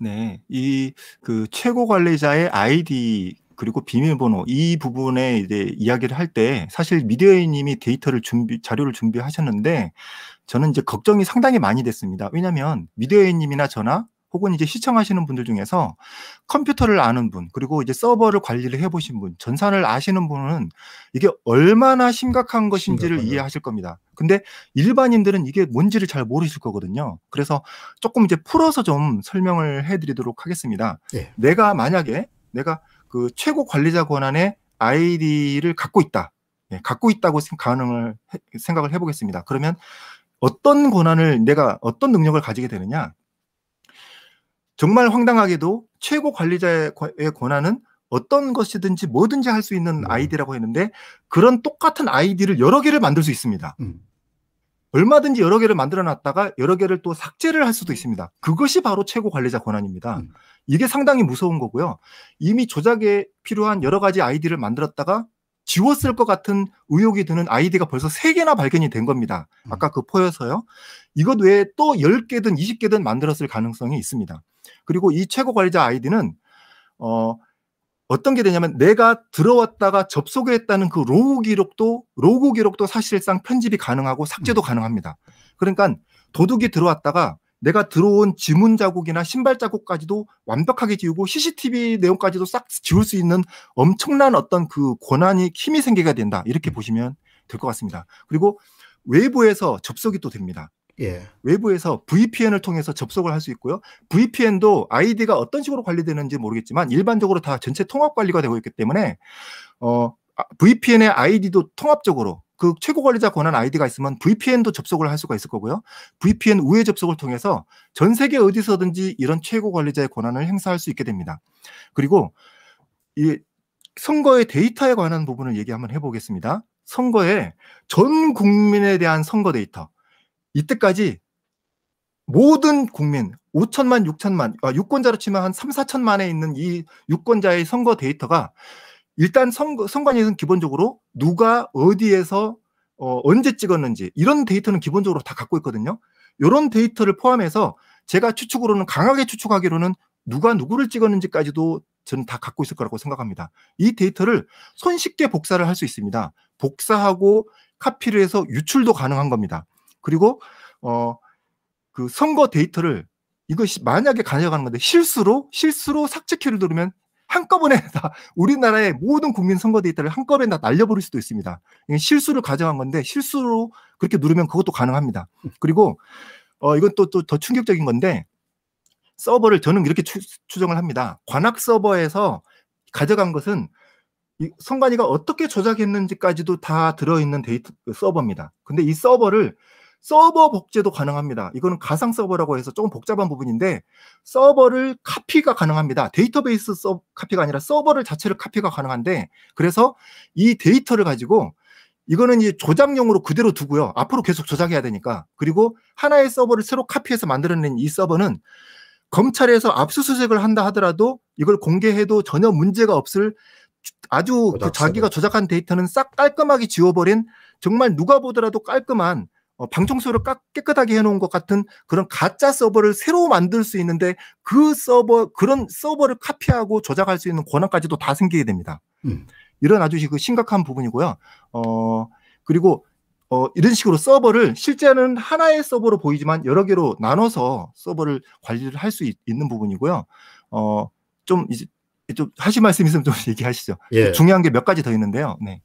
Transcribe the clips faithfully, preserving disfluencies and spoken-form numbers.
네. 이 그 최고 관리자의 아이디 그리고 비밀번호 이 부분에 이제 이야기를 할 때 사실 미디어에이 님이 데이터를 준비 자료를 준비하셨는데 저는 이제 걱정이 상당히 많이 됐습니다. 왜냐하면 미디어에이 님이나 저나 혹은 이제 시청하시는 분들 중에서 컴퓨터를 아는 분 그리고 이제 서버를 관리를 해 보신 분, 전산을 아시는 분은 이게 얼마나 심각한 것인지를 심각하죠. 이해하실 겁니다. 근데 일반인들은 이게 뭔지를 잘 모르실 거거든요. 그래서 쪼끔 이제 풀어서 좀 설명을 해 드리도록 하겠습니다. 예. 내가 만약에 내가 그 최고 관리자 권한의 아이디를 갖고 있다. 예 갖고 있다고 생 가능을 해 생각을 해 보겠습니다. 그러면 어떤 권한을 내가 어떤 능력을 가지게 되느냐 정말 황당하게도 최고 관리자의 권 의 권한은 어떤 것이든지 뭐든지 할 수 있는 뭐. 아이디라고 했는데 그런 똑같은 아이디를 여러 개를 만들 수 있습니다. 음. 얼마든지 여러 개를 만들어 놨다가 여러 개를 또 삭제를 할 수도 있습니다. 그것이 바로 최고 관리자 권한입니다. 음. 이게 상당히 무서운 거고요. 이미 조작에 필요한 여러 가지 아이디를 만들었다가 지웠을 것 같은 의혹이 드는 아이디가 벌써 세 개나 발견이 된 겁니다. 음. 아까 그 포에서요. 이것 외에 또 열 개든 이십 개든 만들었을 가능성이 있습니다. 그리고 이 최고 관리자 아이디는 어 어떤 게 되냐면 내가 들어왔다가 접속했다는 그 로그 기록도 로그 기록도 사실상 편집이 가능하고 삭제도 음. 가능합니다. 그러니깐 도둑이 들어왔다가 내가 들어온 지문 자국이나 신발 자국까지도 완벽하게 지우고 씨씨티비 내용까지도 싹 지울 수 있는 엄청난 어떤 그 권한이 힘이 생기게 된다. 이렇게 음. 보시면 될 것 같습니다. 그리고 외부에서 접속이 또 됩니다. 예. 외부에서 브이피엔을 통해서 접속을 할 수 있고요. 브이피엔도 아이디가 어떤 식으로 관리되는지 모르겠지만 일반적으로 다 전체 통합 관리가 되고 있기 때문에 어 아 브이피엔의 아이디도 통합적으로 그 최고 관리자 권한 아이디가 있으면 브이피엔도 접속을 할 수가 있을 거고요. 브이피엔 우회 접속을 통해서 전 세계 어디서든지 이런 최고 관리자의 권한을 행사할 수 있게 됩니다. 그리고 이 선거의 데이터에 관한 부분을 얘기 한번 해 보겠습니다. 선거에 전 국민에 대한 선거 데이터. 이때까지 모든 국민 오천만 육천만 아 유권자로 치면 한 삼사천만에 있는 이 유권자의 선거 데이터가 일단 선거 선관위에서는 기본적으로 누가 어디에서 어 언제 찍었는지 이런 데이터는 기본적으로 다 갖고 있거든요. 요런 데이터를 포함해서 제가 추측으로는 강하게 추측하기로는 누가 누구를 찍었는지까지도 저는 다 갖고 있을 거라고 생각합니다. 이 데이터를 손쉽게 복사를 할 수 있습니다. 복사하고 카피를 해서 유출도 가능한 겁니다. 그리고 어 그 선거 데이터를 이것이 만약에 가져가는 건데 실수로, 실수로 삭제 키를 누르면 한꺼번에 다 우리나라의 모든 국민 선거 데이터를 한꺼번에 다 날려버릴 수도 있습니다. 이게 실수로 가져간 건데 실수로 그렇게 누르면 그것도 가능합니다. 그리고 어 이건 또 또 더 충격적인 건데 서버를 저는 이렇게 추 추정을 합니다. 관악 서버에서 가져간 것은 이 선관위가 어떻게 조작했는지까지도 다 들어있는 데이터 그 서버입니다. 근데 이 서버를 서버 복제도 가능합니다. 이거는 가상 서버라고 해서 쪼금 복잡한 부분인데 서버를 카피가 가능합니다. 데이터베이스 서 카피가 아니라 서버를 자체를 카피가 가능한데 그래서 이 데이터를 가지고 이거는 이제 조작용으로 그대로 두고요. 앞으로 계속 조작해야 되니까. 그리고 하나의 서버를 새로 카피해서 만들어낸 이 서버는 검찰에서 압수수색을 한다 하더라도 이걸 공개해도 전혀 문제가 없을 주 아주 그 조작 자기가 서버. 조작한 데이터는 싹 깔끔하게 지워버린 정말 누가 보더라도 깔끔한 어 방 청소를 깍 깨끗하게 해 놓은 것 같은 그런 가짜 서버를 새로 만들 수 있는데 그 서버 그런 서버를 카피하고 조작할 수 있는 권한까지도 다 생기게 됩니다. 음. 이런 아주 그 심각한 부분이고요. 어 그리고 어 이런 식으로 서버를 실제는 하나의 서버로 보이지만 여러 개로 나눠서 서버를 관리를 할 수 있 있는 부분이고요. 어 좀 이제 좀 하실 말씀 있으면 좀 얘기하시죠. 예. 중요한 게 몇 가지 더 있는데요. 네.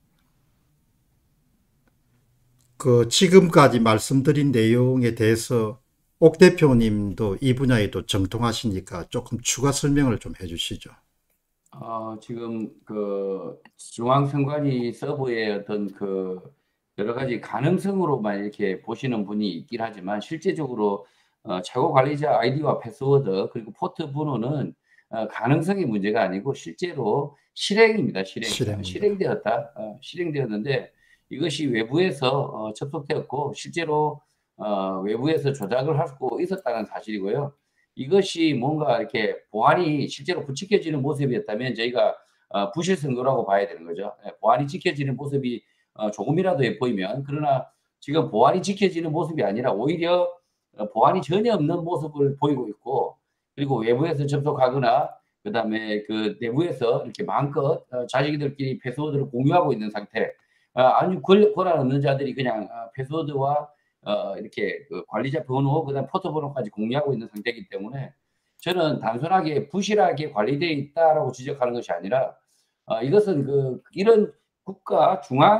그 지금까지 말씀드린 내용에 대해서 옥 대표님도 이 분야에도 정통하시니까 조금 추가 설명을 좀 해 주시죠. 어 지금 그 중앙선관위 서버의 어떤 그 여러 가지 가능성으로만 이렇게 보시는 분이 있긴 하지만 실제적으로 어 최고 관리자 아이디와 패스워드 그리고 포트 번호는 어 가능성이 문제가 아니고 실제로 실행입니다. 실행. 실행입니다. 실행되었다. 어 실행되었는데 이것이 외부에서 어 접속되었고 실제로 어 외부에서 조작을 하고 있었다는 사실이고요. 이것이 뭔가 이렇게 보안이 실제로 부지켜지는 모습이었다면 저희가 어 부실 선거라고 봐야 되는 거죠. 예 보안이 지켜지는 모습이 어 조금이라도 보이면 그러나 지금 보안이 지켜지는 모습이 아니라 오히려 어 보안이 전혀 없는 모습을 보이고 있고 그리고 외부에서 접속하거나 그다음에 그 내부에서 이렇게 마음껏 어, 자기들끼리 패스워드를 공유하고 있는 상태. 어, 아주 권, 권한 없는 자들이 그냥 어, 패스워드와 어, 이렇게 그 관리자 번호, 그다음 포트 번호까지 공유하고 있는 상태이기 때문에 저는 단순하게 부실하게 관리되어 있다라고 지적하는 것이 아니라 어, 이것은 그 이런 국가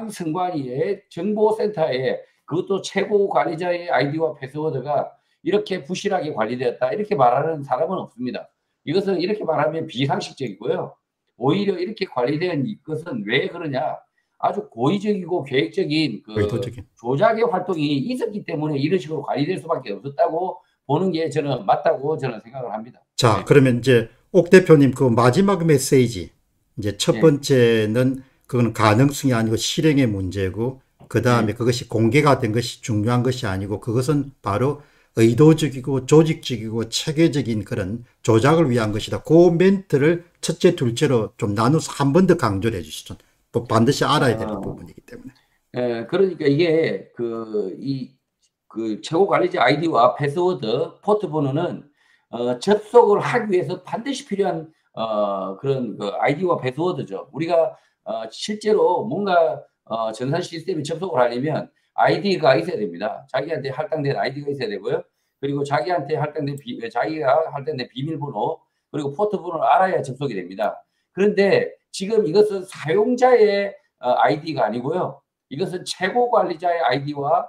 중앙선관위의 정보센터에 그것도 최고 관리자의 아이디와 패스워드가 이렇게 부실하게 관리되었다 이렇게 말하는 사람은 없습니다. 이것은 이렇게 말하면 비상식적이고요. 오히려 이렇게 관리된 이것은 왜 그러냐? 아주 고의적이고 계획적인 그 의도적인. 조작의 활동이 있었기 때문에 이런 식으로 관리될 수밖에 없었다고 보는 게 저는 맞다고 저는 생각을 합니다. 자, 네. 그러면 이제 옥 대표님 그 마지막 메시지, 이제 첫 네. 번째는 그건 가능성이 아니고 실행의 문제고, 그 다음에 네. 그것이 공개가 된 것이 중요한 것이 아니고, 그것은 바로 의도적이고 조직적이고 체계적인 그런 조작을 위한 것이다. 그 멘트를 첫째, 둘째로 좀 나눠서 한 번 더 강조를 해 주시죠. 또 반드시 알아야 되는 어, 부분이기 때문에. 예, 그러니까 이게 그, 이, 그 최고 관리자 아이디와 패스워드, 포트 번호는 어, 접속을 하기 위해서 반드시 필요한 어, 그런 그 아이디와 패스워드죠. 우리가 어, 실제로 뭔가 어, 전산 시스템에 접속을 하려면 아이디가 있어야 됩니다. 자기한테 할당된 아이디가 있어야 되고요. 그리고 자기한테 할당된 비, 자기가 할당된 비밀번호 그리고 포트 번호를 알아야 접속이 됩니다. 그런데 지금 이것은 사용자의 어, 아이디가 아니고요. 이것은 최고 관리자의 아이디와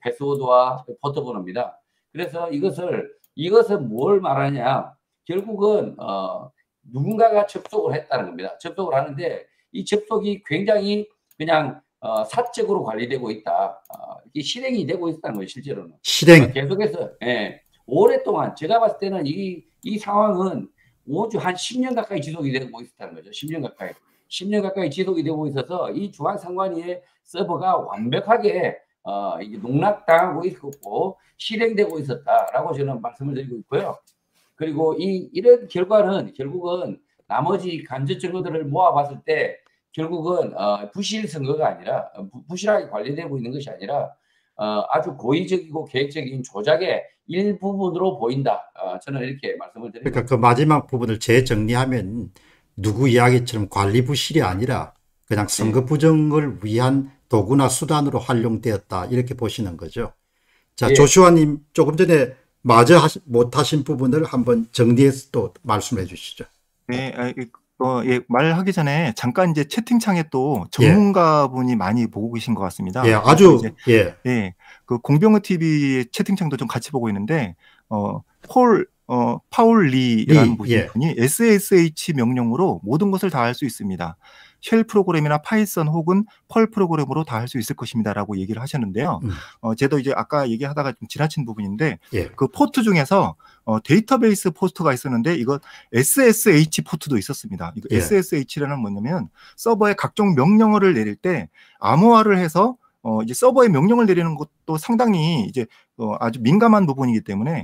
패스워드와 포트 번호입니다. 그래서 이것을 이것은 뭘 말하냐? 결국은 어, 누군가가 접속을 했다는 겁니다. 접속을 하는데 이 접속이 굉장히 그냥 어, 사적으로 관리되고 있다. 어, 이게 실행이 되고 있다는 거예요, 실제로는. 실행. 어, 계속해서 예, 오랫동안 제가 봤을 때는 이, 이 상황은 오주 한 십 년 가까이 지속이 되고 있었다는 거죠. 십 년 가까이. 십 년 가까이 지속이 되고 있어서 이 중앙선관위의 서버가 완벽하게 어, 이게 농락당하고 있었고 실행되고 있었다라고 저는 말씀을 드리고 있고요. 그리고 이 이런 결과는 결국은 나머지 간접 증거들을 모아봤을 때 결국은 어, 부실 선거가 아니라 부, 부실하게 관리되고 있는 것이 아니라 어, 아주 고의적이고 계획적인 조작의 일부분으로 보인다. 어, 저는 이렇게 말씀을 드립니다. 그러니까 그 마지막 부분을 재정리하면 누구 이야기처럼 관리 부실이 아니라 그냥 선거 부정을 위한 도구나 수단으로 활용되었다 이렇게 보시는 거죠. 자, 예. 조슈아님 조금 전에 마저 하시, 못하신 부분을 한번 정리해서 또 말씀해 주시죠. 네, 아, 이- 어, 예, 말하기 전에 잠깐 이제 채팅창에 또 전문가분이 많이 보고 계신 것 같습니다. 예, 그래서 아주 이제 예, 예, 그 공병호 티비의 채팅창도 좀 같이 보고 있는데 어, 폴 어, 파울 리라는 리, 예. 분이 에스에스에이치 명령으로 모든 것을 다 할 수 있습니다. 쉘 프로그램이나 파이썬 혹은 펄 프로그램으로 다 할 수 있을 것입니다라고 얘기를 하셨는데요. 음, 어, 저도 이제 아까 얘기하다가 좀 지나친 부분인데 예, 그 포트 중에서 어, 데이터베이스 포트가 있었는데 이거 에스에스에이치 포트도 있었습니다. 이거 예. 에스에스에이치라는 뭐냐면 서버에 각종 명령어를 내릴 때 암호화를 해서 어, 이제 서버에 명령을 내리는 것도 상당히 이제 어, 아주 민감한 부분이기 때문에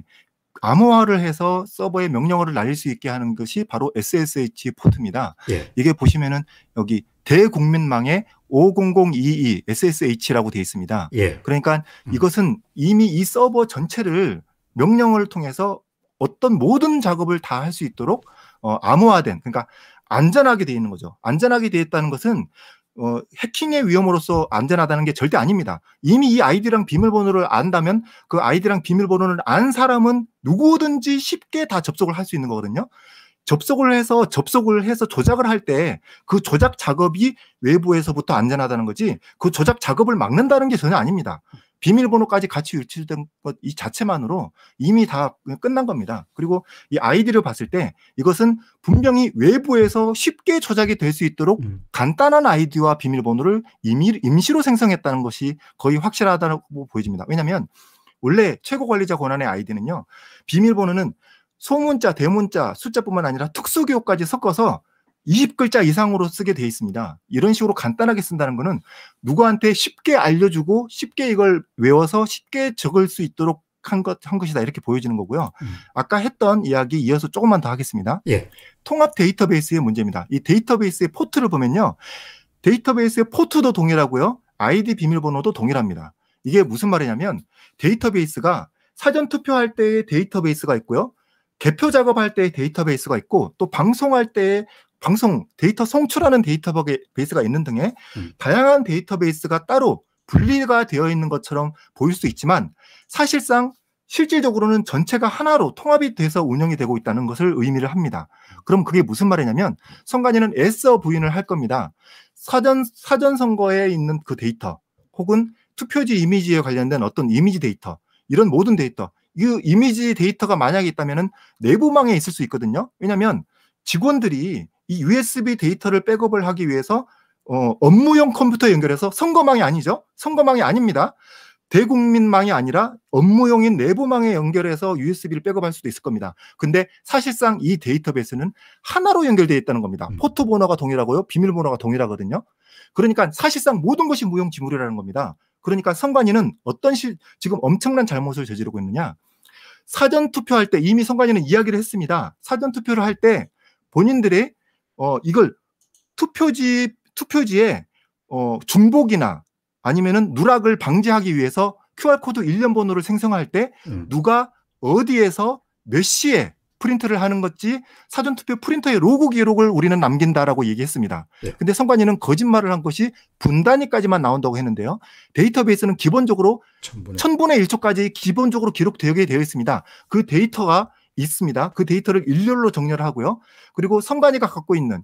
암호화를 해서 서버에 명령어를 날릴 수 있게 하는 것이 바로 에스에스에이치 포트입니다. 예. 이게 보시면은 여기 대국민망에 오공공이이 에스에스에이치라고 되어 있습니다. 예. 그러니까 음. 이것은 이미 이 서버 전체를 명령어를 통해서 어떤 모든 작업을 다 할 수 있도록 어, 암호화된, 그러니까 안전하게 되어 있는 거죠. 안전하게 되어 있다는 것은 어, 해킹의 위험으로서 안전하다는 게 절대 아닙니다. 이미 이 아이디랑 비밀번호를 안다면 그 아이디랑 비밀번호를 안 사람은 누구든지 쉽게 다 접속을 할 수 있는 거거든요. 접속을 해서 접속을 해서 조작을 할 때 그 조작 작업이 외부에서부터 안전하다는 거지 그 조작 작업을 막는다는 게 전혀 아닙니다. 비밀번호까지 같이 유출된 것 이 자체만으로 이미 다 끝난 겁니다. 그리고 이 아이디를 봤을 때 이것은 분명히 외부에서 쉽게 조작이 될 수 있도록 음. 간단한 아이디와 비밀번호를 이미 임시로 생성했다는 것이 거의 확실하다고 보여집니다. 왜냐하면 원래 최고 관리자 권한의 아이디는요. 비밀번호는 소문자, 대문자, 숫자뿐만 아니라 특수기호까지 섞어서 이십 글자 이상으로 쓰게 돼 있습니다. 이런 식으로 간단하게 쓴다는 거는 누구한테 쉽게 알려주고 쉽게 이걸 외워서 쉽게 적을 수 있도록 한, 것, 한 것이다 이렇게 보여지는 거고요. 음. 아까 했던 이야기 이어서 조금만 더 하겠습니다. 예. 통합 데이터베이스의 문제입니다. 이 데이터베이스의 포트를 보면요. 데이터베이스의 포트도 동일하고요. 아이디 비밀번호도 동일합니다. 이게 무슨 말이냐면 데이터베이스가 사전 투표할 때의 데이터베이스가 있고요. 개표 작업할 때의 데이터베이스가 있고 또 방송할 때의 방송 데이터 송출하는 데이터베이스가 있는 등의 음. 다양한 데이터베이스가 따로 분리가 되어 있는 것처럼 보일 수 있지만 사실상 실질적으로는 전체가 하나로 통합이 돼서 운영이 되고 있다는 것을 의미를 합니다. 그럼 그게 무슨 말이냐면 선관위는 애써 부인을 할 겁니다. 사전, 사전 선거에 있는 그 데이터 혹은 투표지 이미지에 관련된 어떤 이미지 데이터 이런 모든 데이터 이 이미지 데이터가 만약에 있다면 내부망에 있을 수 있거든요. 왜냐하면 직원들이 이 유에스비 데이터를 백업을 하기 위해서 어, 업무용 컴퓨터에 연결해서 선거망이 아니죠. 선거망이 아닙니다. 대국민망이 아니라 업무용인 내부망에 연결해서 유에스비를 백업할 수도 있을 겁니다. 근데 사실상 이 데이터베이스는 하나로 연결되어 있다는 겁니다. 음. 포트 번호가 동일하고요. 비밀번호가 동일하거든요. 그러니까 사실상 모든 것이 무용지물이라는 겁니다. 그러니까 선관위는 어떤 시, 지금 엄청난 잘못을 저지르고 있느냐. 사전 투표할 때 이미 선관위는 이야기를 했습니다. 사전 투표를 할 때 본인들의 어, 이걸 투표지, 투표지에 어, 중복이나 아니면은 누락을 방지하기 위해서 큐알코드 일련 번호를 생성할 때 음. 누가 어디에서 몇 시에 프린트를 하는 것지 사전투표 프린터의 로그 기록을 우리는 남긴다라고 얘기했습니다. 네. 근데 선관위는 거짓말을 한 것이 분단위까지만 나온다고 했는데요. 데이터베이스는 기본적으로 천분의, 천분의 일 초까지 기본적으로 기록되게 되어 있습니다. 그 데이터가 있습니다. 그 데이터를 일렬로 정렬을 하고요. 그리고 선관위가 갖고 있는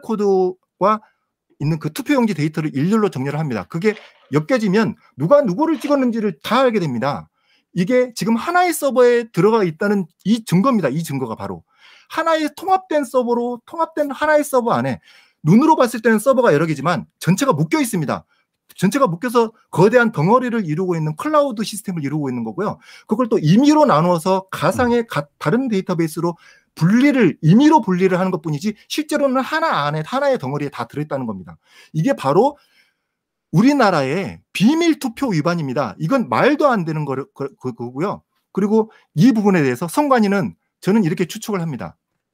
큐알코드와 있는 그 투표용지 데이터를 일렬로 정렬을 합니다. 그게 엮여지면 누가 누구를 찍었는지를 다 알게 됩니다. 이게 지금 하나의 서버에 들어가 있다는 이 증거입니다. 이 증거가 바로 하나의 통합된 서버로 통합된 하나의 서버 안에 눈으로 봤을 때는 서버가 여러 개지만 전체가 묶여 있습니다. 전체가 묶여서 거대한 덩어리를 이루고 있는 클라우드 시스템을 이루고 있는 거고요. 그걸 또 임의로 나누어서 가상의 가, 다른 데이터베이스로 분리를 임의로 분리를 하는 것뿐이지 실제로는 하나 안에 하나의 덩어리에 다 들어있다는 겁니다. 이게 바로 우리나라의 비밀 투표 위반입니다. 이건 말도 안 되는 거, 그, 그거고요. 그리고 이 부분에 대해서 선관위는 저는 이렇게 추측을 합니다.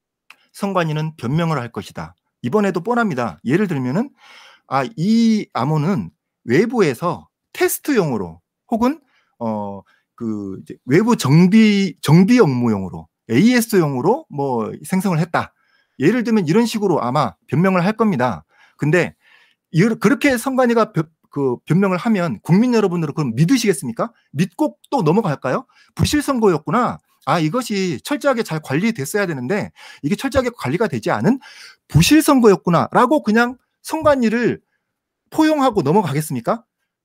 선관위는 변명을 할 것이다. 이번에도 뻔합니다. 예를 들면은 아, 이 암호는 외부에서 테스트용으로 혹은 어, 그 이제 외부 정비 정비 업무용으로 에이에스용으로 뭐 생성을 했다. 예를 들면 이런 식으로 아마 변명을 할 겁니다. 근데 그렇게 선관위가 그 변명을 하면 국민 여러분들은 그럼 믿으시겠습니까? 믿고 또 넘어갈까요? 부실선거였구나. 아, 이것이 철저하게 잘 관리됐어야 되는데 이게 철저하게 관리가 되지 않은 부실선거였구나라고 그냥 선관위를 포용하고 넘어가겠습니까?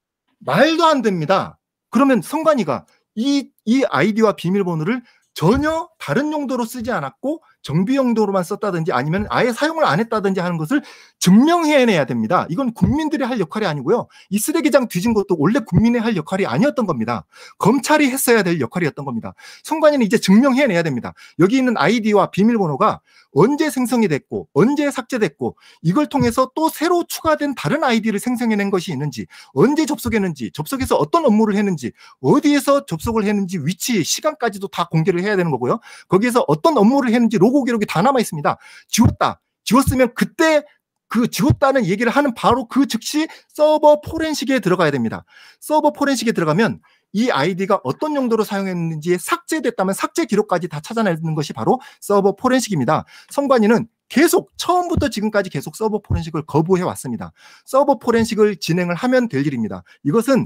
말도 안 됩니다. 그러면 선관위가 이, 이 아이디와 비밀번호를 전혀 다른 용도로 쓰지 않았고 정비 용도로만 썼다든지 아니면 아예 사용을 안 했다든지 하는 것을 증명해내야 됩니다. 이건 국민들이 할 역할이 아니고요. 이 쓰레기장 뒤진 것도 원래 국민의 할 역할이 아니었던 겁니다. 검찰이 했어야 될 역할이었던 겁니다. 선관위는 이제 증명해내야 됩니다. 여기 있는 아이디와 비밀번호가 언제 생성이 됐고 언제 삭제됐고 이걸 통해서 또 새로 추가된 다른 아이디를 생성해낸 것이 있는지 언제 접속했는지 접속해서 어떤 업무를 했는지 어디에서 접속을 했는지 위치 시간까지도 다 공개를 해야 되는 거고요. 거기에서 어떤 업무를 했는지 로고 기록이 다 남아 있습니다. 지웠다. 지웠으면 그때 그 지웠다는 얘기를 하는 바로 그 즉시 서버 포렌식에 들어가야 됩니다. 서버 포렌식에 들어가면 이 아이디가 어떤 용도로 사용했는지에 삭제됐다면 삭제 기록까지 다 찾아내는 것이 바로 서버 포렌식입니다. 선관위는 계속 처음부터 지금까지 계속 서버 포렌식을 거부해 왔습니다. 서버 포렌식을 진행을 하면 될 일입니다. 이것은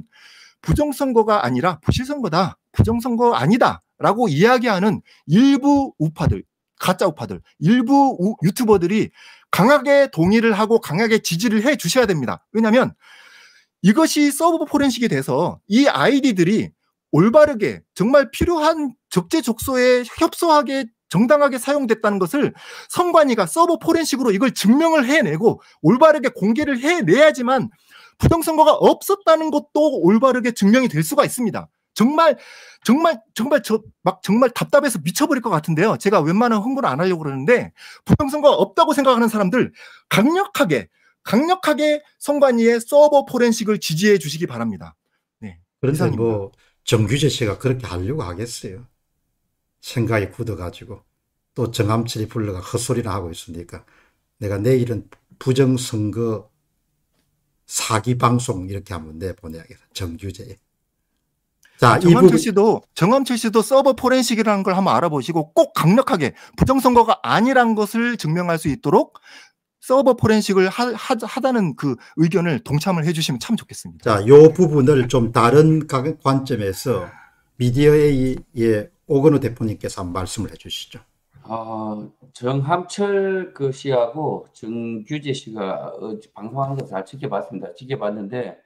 부정선거가 아니라 부실선거다. 부정선거 아니다. 라고 이야기하는 일부 우파들, 가짜 우파들, 일부 우, 유튜버들이 강하게 동의를 하고 강하게 지지를 해 주셔야 됩니다. 왜냐하면 이것이 서버 포렌식이 돼서 이 아이디들이 올바르게 정말 필요한 적재적소에 협소하게 정당하게 사용됐다는 것을 선관위가 서버 포렌식으로 이걸 증명을 해내고 올바르게 공개를 해내야지만 부정선거가 없었다는 것도 올바르게 증명이 될 수가 있습니다. 정말 정말 정말 저 막 정말 답답해서 미쳐버릴 것 같은데요. 제가 웬만한 홍보를 안 하려고 그러는데 부정선거가 없다고 생각하는 사람들 강력하게 강력하게 선관위의 서버 포렌식을 지지해 주시기 바랍니다. 네, 그런데 이상입니다. 뭐 정규재 씨가 그렇게 하려고 하겠어요. 생각이 굳어가지고 또 정암철이 불러가 헛소리나 하고 있으니까 내가 내일은 부정선거 사기 방송 이렇게 한번 내보내야겠다. 정규재. 자, 이 정함철 부분 씨도 정함철 씨도 서버 포렌식이라는 걸 한번 알아보시고 꼭 강력하게 부정선거가 아니란 것을 증명할 수 있도록 서버 포렌식을 하, 하, 하다는 그 의견을 동참을 해주시면 참 좋겠습니다. 자, 요 부분을 좀 다른 각- 관점에서 미디어A의 오건우 대표님께서 한번 말씀을 해주시죠. 어, 정함철 그 씨하고 정규재 씨가 어, 방송하는 거 잘 지켜봤습니다. 지켜봤는데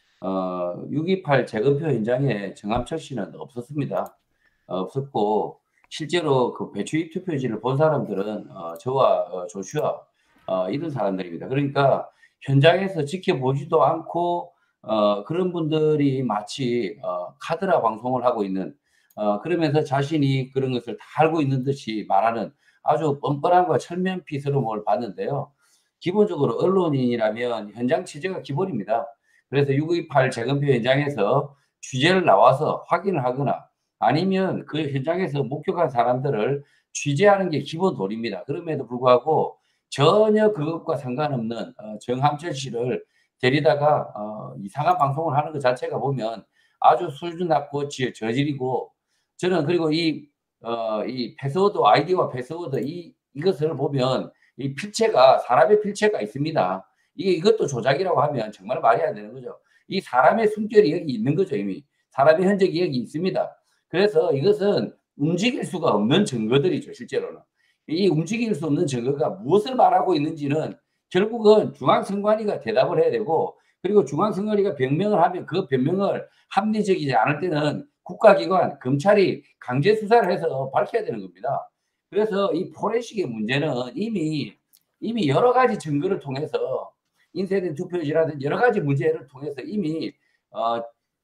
어, 육이팔 재검표 현장에 정함철 씨는 없었습니다. 어, 없었고 실제로 그 배추입 투표지를 본 사람들은 어, 저와 어, 조슈아 어, 이런 사람들입니다. 그러니까 현장에서 지켜보지도 않고 어, 그런 분들이 마치 어, 카드라 방송을 하고 있는 어, 그러면서 자신이 그런 것을 다 알고 있는 듯이 말하는 아주 뻔뻔함과 철면피스러움을 봤는데요. 기본적으로 언론인이라면 현장 취재가 기본입니다. 그래서 육이팔 재검표 현장에서 취재를 나와서 확인을 하거나 아니면 그 현장에서 목격한 사람들을 취재하는 게 기본 도리입니다. 그럼에도 불구하고 전혀 그것과 상관없는 어, 정함철 씨를 데리다가 어, 이상한 방송을 하는 것 자체가 보면 아주 수준 낮고 저질이고 저는 그리고 이, 어, 이 패스워드 아이디와 패스워드 이 이것을 보면 이 필체가 사람의 필체가 있습니다. 이게 이것도 조작이라고 하면 정말 말이 안 되는 거죠. 이 사람의 숨결이 여기 있는 거죠. 이미 사람의 흔적이 여기 있습니다. 그래서 이것은 움직일 수가 없는 증거들이죠. 실제로는 이 움직일 수 없는 증거가 무엇을 말하고 있는지는 결국은 중앙선관위가 대답을 해야 되고 그리고 중앙선관위가 변명을 하면 그 변명을 합리적이지 않을 때는 국가기관 검찰이 강제 수사를 해서 밝혀야 되는 겁니다. 그래서 이 포렌식의 문제는 이미 이미 여러 가지 증거를 통해서 인쇄된 투표지라든지 여러 가지 문제를 통해서 이미 어,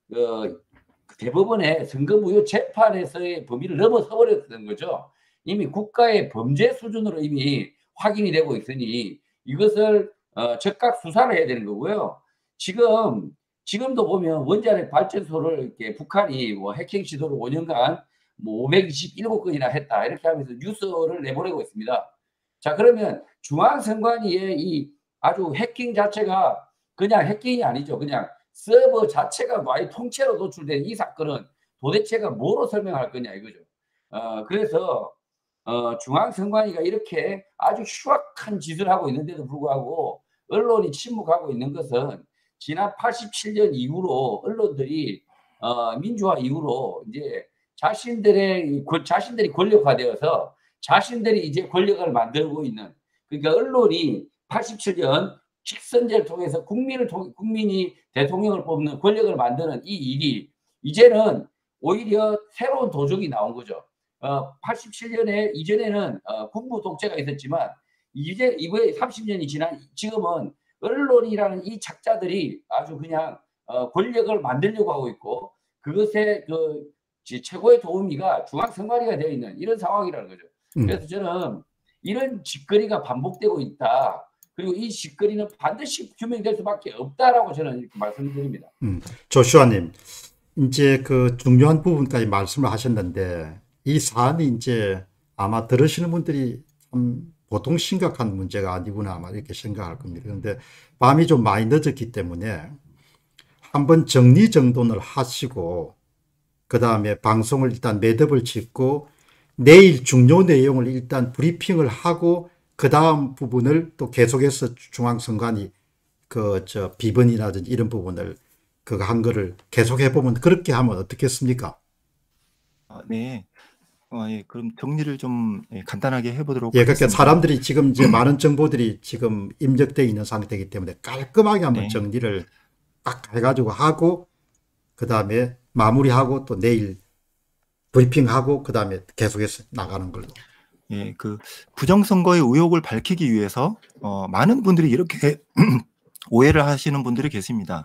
그 대법원의 선거무효 재판에서의 범위를 넘어서 버렸던 거죠. 이미 국가의 범죄 수준으로 이미 확인이 되고 있으니 이것을 어, 즉각 수사를 해야 되는 거고요. 지금 지금도 보면 원자력 발전소를 이렇게 북한이 뭐 해킹 시도를 오 년간 뭐 오백이십칠 건이나 했다 이렇게 하면서 뉴스를 내보내고 있습니다. 자 그러면 중앙선관위의 이 아주 해킹 자체가 그냥 해킹이 아니죠. 그냥 서버 자체가 와의 통째로 노출된 이 사건은 도대체가 뭐로 설명할 거냐 이거죠. 어, 그래서 어, 중앙선관위가 이렇게 아주 흉악한 짓을 하고 있는데도 불구하고 언론이 침묵하고 있는 것은 지난 팔십칠 년 이후로 언론들이 어, 민주화 이후로 이제 자신들의 자신들이 권력화되어서 자신들이 이제 권력을 만들고 있는 그러니까 언론이 팔십칠 년 직선제를 통해서 국민을 통, 국민이 대통령을 뽑는 권력을 만드는 이 일이 이제는 오히려 새로운 도적이 나온 거죠. 어, 팔십칠 년에 이전에는 어, 군부 독재가 있었지만 이제 이번에 삼십 년이 지난 지금은 언론이라는 이 작자들이 아주 그냥 어, 권력을 만들려고 하고 있고 그것의 그 최고의 도우미가 중앙선관위가 되어 있는 이런 상황이라는 거죠. 음. 그래서 저는 이런 짓거리가 반복되고 있다. 그리고 이 짓거리는 반드시 규명될 수밖에 없다라고 저는 이렇게 말씀드립니다. 음. 조슈아님, 이제 그 중요한 부분까지 말씀을 하셨는데 이 사안이 이제 아마 들으시는 분들이 참 보통 심각한 문제가 아니구나 아마 이렇게 생각할 겁니다. 그런데 밤이 좀 많이 늦었기 때문에 한번 정리정돈을 하시고 그 다음에 방송을 일단 매듭을 짓고 내일 중요 내용을 일단 브리핑을 하고 그 다음 부분을 또 계속해서 중앙선관위 그 저 비번이라든지 이런 부분을 그거 한 거를 계속해 보면 그렇게 하면 어떻겠습니까? 아, 네. 어, 예, 그럼 정리를 좀 예, 간단하게 해보도록 예, 그러니까 하겠습니다. 사람들이 지금 이제 많은 정보들이 지금 입력되어 있는 상태이기 때문에 깔끔하게 한번 네. 정리를 딱 해가지고 하고 그 다음에 마무리하고 또 내일 브리핑하고 그 다음에 계속해서 나가는 걸로. 예, 그 부정선거의 의혹을 밝히기 위해서 어, 많은 분들이 이렇게 오해를 하시는 분들이 계십니다.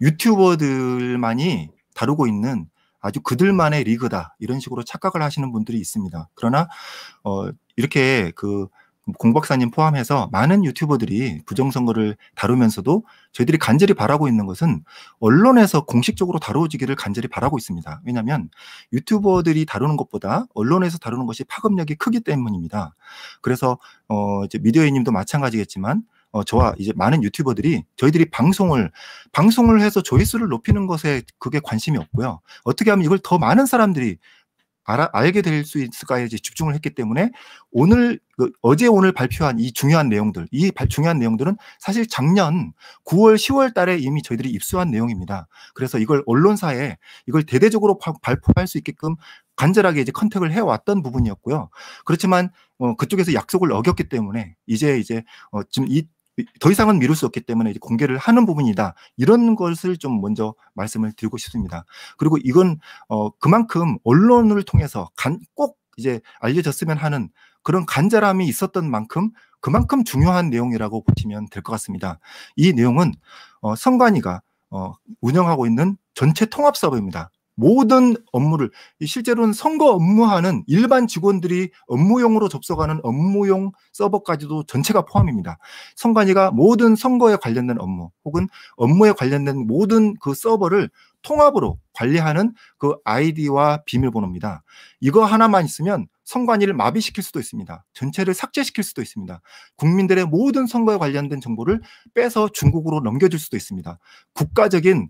유튜버들만이 다루고 있는 아주 그들만의 리그다 이런 식으로 착각을 하시는 분들이 있습니다. 그러나 어, 이렇게 그 공 박사님 포함해서 많은 유튜버들이 부정선거를 다루면서도 저희들이 간절히 바라고 있는 것은 언론에서 공식적으로 다루어지기를 간절히 바라고 있습니다. 왜냐하면 유튜버들이 다루는 것보다 언론에서 다루는 것이 파급력이 크기 때문입니다. 그래서 어, 이제 미디어인님도 마찬가지겠지만 어, 저와 이제 많은 유튜버들이 저희들이 방송을 방송을 해서 조회수를 높이는 것에 그게 관심이 없고요. 어떻게 하면 이걸 더 많은 사람들이 알아, 알게 될 수 있을까에 이제 집중을 했기 때문에 오늘 그 어제 오늘 발표한 이 중요한 내용들, 이 발, 중요한 내용들은 사실 작년 구월, 시월 달에 이미 저희들이 입수한 내용입니다. 그래서 이걸 언론사에 이걸 대대적으로 파, 발표할 수 있게끔 간절하게 이제 컨택을 해왔던 부분이었고요. 그렇지만 어, 그쪽에서 약속을 어겼기 때문에 이제 이제 어, 지금 이 더 이상은 미룰 수 없기 때문에 이제 공개를 하는 부분이다. 이런 것을 좀 먼저 말씀을 드리고 싶습니다. 그리고 이건 어 그만큼 언론을 통해서 간, 꼭 이제 알려졌으면 하는 그런 간절함이 있었던 만큼 그만큼 중요한 내용이라고 보시면 될 것 같습니다. 이 내용은 어 선관위가 어 운영하고 있는 전체 통합 서버입니다. 모든 업무를 실제로는 선거 업무하는 일반 직원들이 업무용으로 접속하는 업무용 서버까지도 전체가 포함입니다. 선관위가 모든 선거에 관련된 업무 혹은 업무에 관련된 모든 그 서버를 통합으로 관리하는 그 아이디와 비밀번호입니다. 이거 하나만 있으면 선관위를 마비시킬 수도 있습니다. 전체를 삭제시킬 수도 있습니다. 국민들의 모든 선거에 관련된 정보를 빼서 중국으로 넘겨줄 수도 있습니다. 국가적인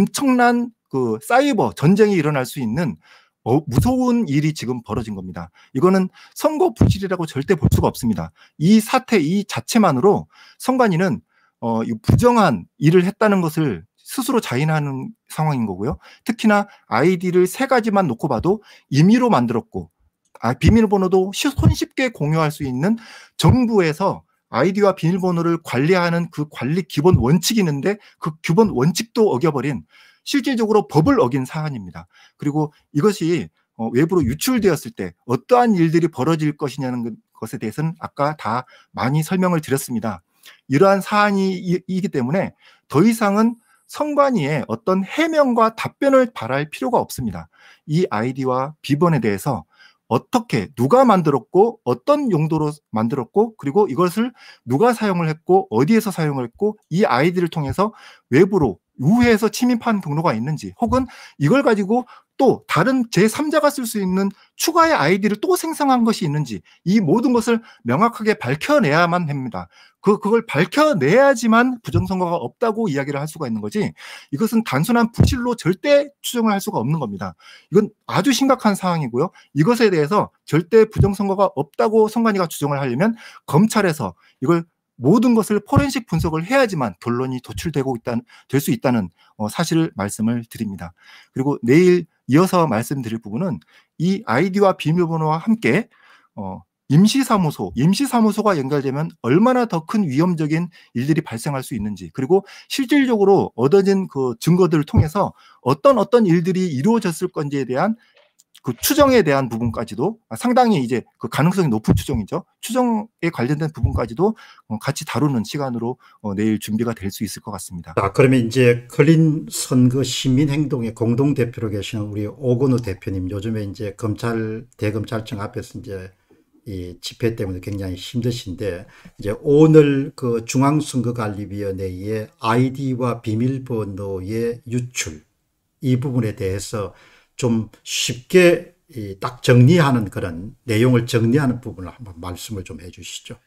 엄청난 그 사이버 전쟁이 일어날 수 있는 어, 무서운 일이 지금 벌어진 겁니다. 이거는 선거 부실이라고 절대 볼 수가 없습니다. 이 사태 이 자체만으로 선관위는 어, 이 부정한 일을 했다는 것을 스스로 자인하는 상황인 거고요. 특히나 아이디를 세 가지만 놓고 봐도 임의로 만들었고 아, 비밀번호도 손쉽게 공유할 수 있는 정부에서 아이디와 비밀번호를 관리하는 그 관리 기본 원칙이 있는데 그 기본 원칙도 어겨버린 실질적으로 법을 어긴 사안입니다. 그리고 이것이 외부로 유출되었을 때 어떠한 일들이 벌어질 것이냐는 것에 대해서는 아까 다 많이 설명을 드렸습니다. 이러한 사안이기 때문에 더 이상은 선관위에 어떤 해명과 답변을 바랄 필요가 없습니다. 이 아이디와 비번에 대해서 어떻게 누가 만들었고 어떤 용도로 만들었고 그리고 이것을 누가 사용을 했고 어디에서 사용을 했고 이 아이디를 통해서 외부로 우회해서 침입한 경로가 있는지 혹은 이걸 가지고 또 다른 제삼자가 쓸 수 있는 추가의 아이디를 또 생성한 것이 있는지 이 모든 것을 명확하게 밝혀내야만 합니다. 그, 그걸 밝혀내야지만 부정선거가 없다고 이야기를 할 수가 있는 거지 이것은 단순한 부실로 절대 추정을 할 수가 없는 겁니다. 이건 아주 심각한 상황이고요. 이것에 대해서 절대 부정선거가 없다고 선관위가 주장을 하려면 검찰에서 이걸 모든 것을 포렌식 분석을 해야지만 결론이 도출되고 있다는 될 수 있다는 어, 사실을 말씀을 드립니다. 그리고 내일 이어서 말씀드릴 부분은 이 아이디와 비밀번호와 함께 어, 임시사무소, 임시사무소가 연결되면 얼마나 더 큰 위험적인 일들이 발생할 수 있는지 그리고 실질적으로 얻어진 그 증거들을 통해서 어떤 어떤 일들이 이루어졌을 건지에 대한 그 추정에 대한 부분까지도 상당히 이제 그 가능성이 높은 추정이죠. 추정에 관련된 부분까지도 같이 다루는 시간으로 내일 준비가 될 수 있을 것 같습니다. 자, 그러면 이제 클린 선거 시민행동의 공동대표로 계시는 우리 오건우 대표님, 요즘에 이제 검찰, 대검찰청 앞에서 이제 이 집회 때문에 굉장히 힘드신데, 이제 오늘 그 중앙선거관리위원회의 아이디와 비밀번호의 유출, 이 부분에 대해서 좀 쉽게 딱 정리하는 그런 내용을 정리하는 부분을 한번 말씀을 좀 해주시죠.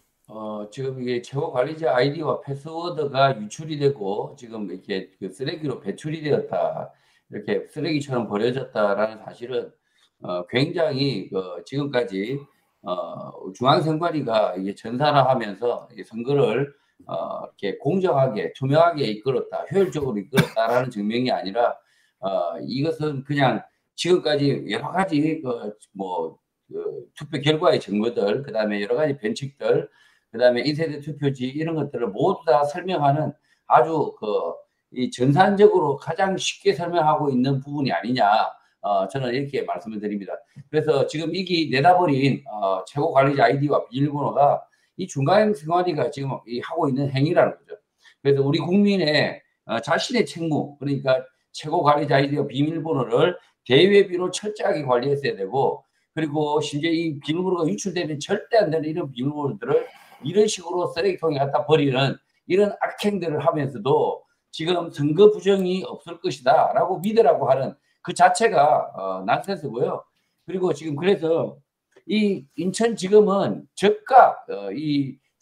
어, 지금 이게 최고 관리자 아이디와 패스워드가 유출이 되고 지금 이렇게 그 쓰레기로 배출이 되었다, 이렇게 쓰레기처럼 버려졌다라는 사실은 어, 굉장히 그 지금까지 어, 중앙선관위가 이게 전산화하면서 이 선거를 어, 이렇게 공정하게 투명하게 이끌었다, 효율적으로 이끌었다라는 증명이 아니라 어, 이것은 그냥 지금까지 여러 가지 그 뭐 그 투표 결과의 증거들, 그 다음에 여러 가지 변칙들, 그 다음에 인쇄된 투표지 이런 것들을 모두 다 설명하는 아주 그 이 전산적으로 가장 쉽게 설명하고 있는 부분이 아니냐, 어, 저는 이렇게 말씀을 드립니다. 그래서 지금 이기 내다버린 어, 최고 관리자 아이디와 비밀번호가 이 중앙선관위가 지금 이 하고 있는 행위라는 거죠. 그래서 우리 국민의 어, 자신의 책무, 그러니까 최고 관리자 아이디와 비밀번호를 대외비로 철저하게 관리했어야 되고, 그리고 심지어 이 비밀번호가 유출되면 절대 안 되는 이런 비밀번호들을 이런 식으로 쓰레기통에 갖다 버리는 이런 악행들을 하면서도 지금 선거 부정이 없을 것이다 라고 믿으라고 하는 그 자체가 어, 난센스고요. 그리고 지금 그래서 이 인천지검은 저가 어, 이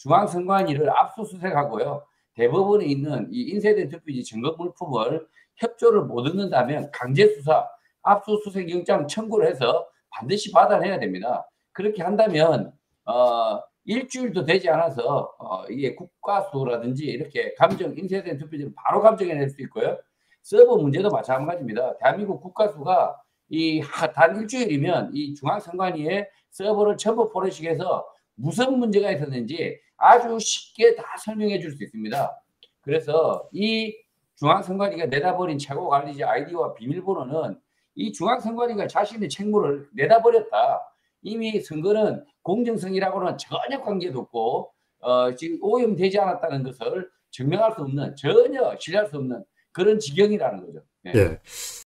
중앙선관위를 압수수색하고요. 대법원에 있는 이 인쇄된 투표지 증거 물품을 협조를 못 얻는다면 강제 수사, 압수수색 영장 청구를 해서 반드시 받아내야 됩니다. 그렇게 한다면 어, 일주일도 되지 않아서 어, 이게 국가수라든지 이렇게 감정 인쇄된 투표지를 바로 감정해낼 수 있고요. 서버 문제도 마찬가지입니다. 대한민국 국가수가 이 단 일주일이면 이 중앙선관위에 서버를 전부 포렌식해서 무슨 문제가 있었는지 아주 쉽게 다 설명해 줄 수 있습니다. 그래서 이 중앙선관위가 내다버린 최고관리자 아이디와 비밀번호는 이 중앙선관위가 자신의 책무를 내다버렸다. 이미 선거는 공정성이라고는 전혀 관계도 없고 어, 지금 오염되지 않았다는 것을 증명할 수 없는, 전혀 신뢰할 수 없는 그런 지경이라는 거죠. 네. 예.